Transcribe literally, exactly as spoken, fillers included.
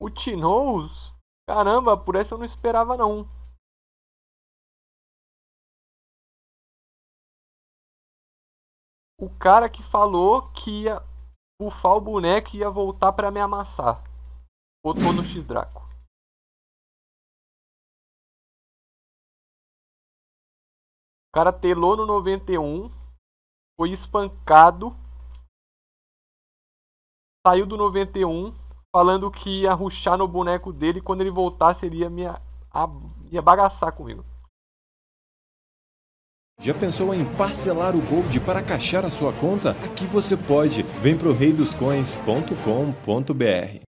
O Tinoz? Caramba, por essa eu não esperava não. O cara que falou que ia bufar o boneco e ia voltar pra me amassar. Botou no X-Draco. O cara telou no noventa e um, foi espancado, saiu do noventa e um, falando que ia rushar no boneco dele e quando ele voltasse ele ia me a- ia bagaçar comigo. Já pensou em parcelar o Gold para caixar a sua conta? Aqui você pode. Vem pro rei dos coins ponto com ponto br.